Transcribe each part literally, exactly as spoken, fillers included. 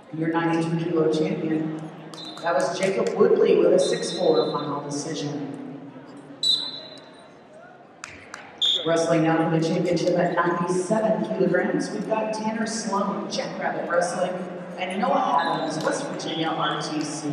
your ninety-two kilo champion. That was Jacob Woodley with a six four final decision. Wrestling now for the championship at ninety-seven kilograms, we've got Tanner Sloan, Jackrabbit Wrestling, and Noah Adams, West Virginia R T C.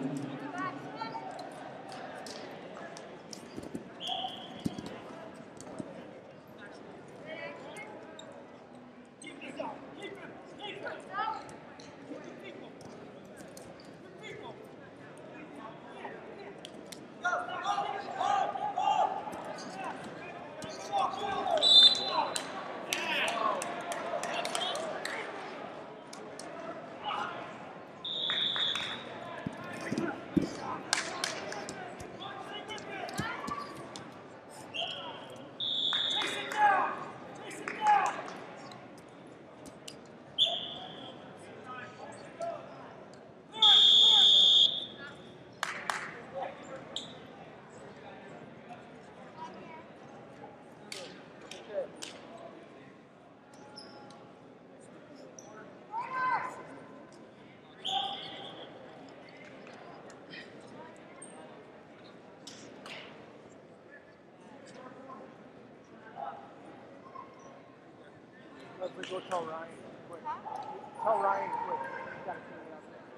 Let's go tell Ryan quick. Tell Ryan quick. He's got to clean it up there.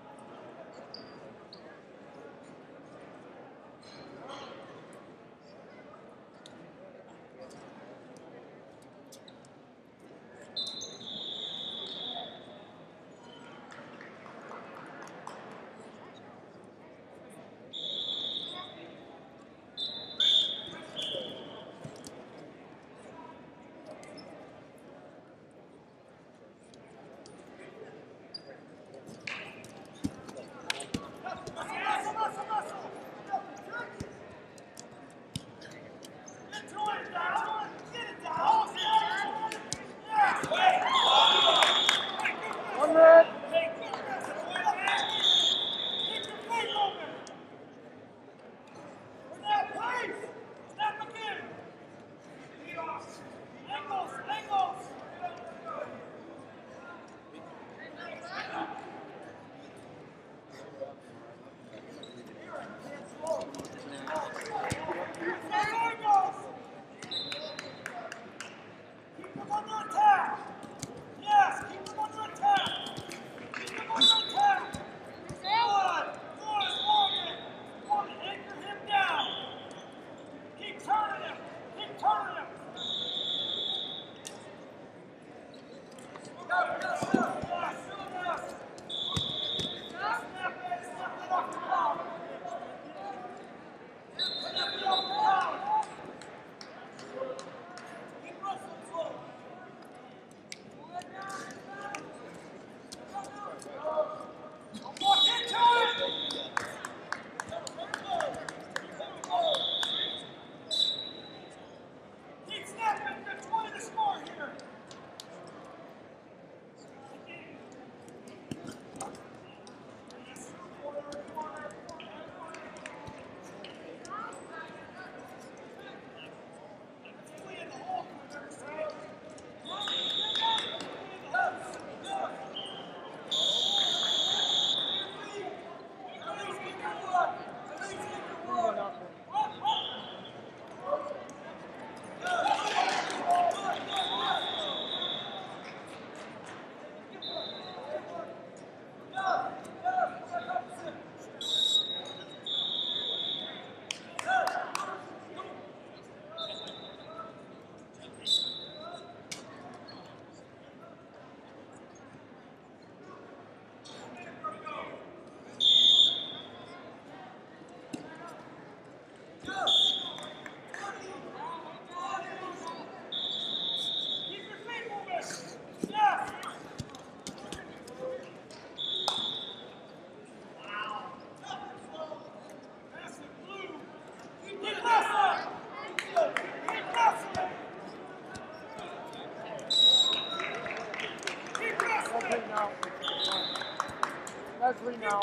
Leslie now.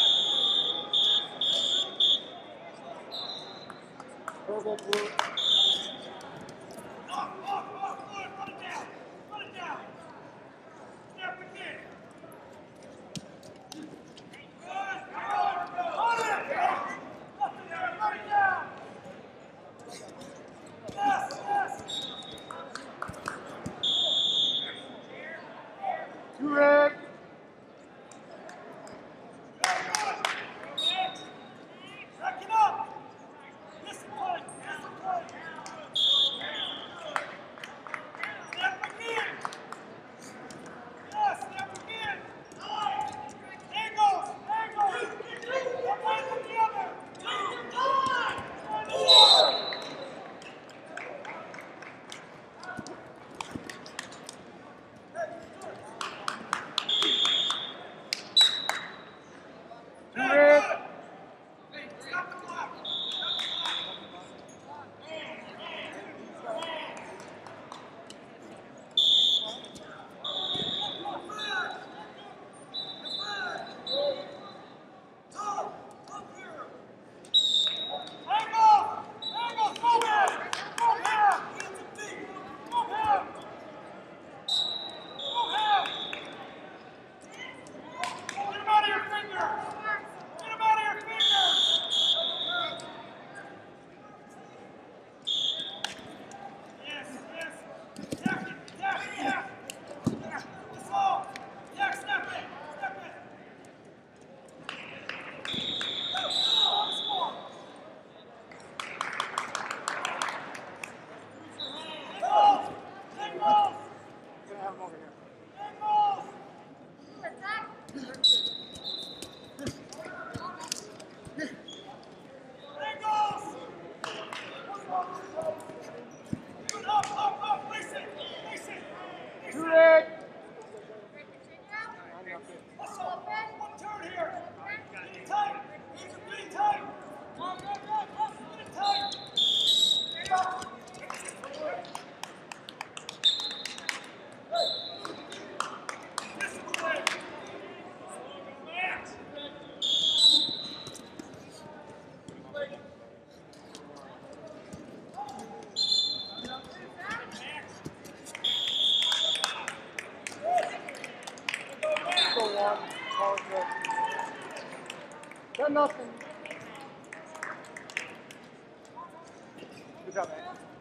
Purple, blue. jump in. One turn here. Be tight. Hands are be tight. Go, go, go, go. Get it tight. This is the way. Max. Go one. Call it good. Done nothing. Good job, man.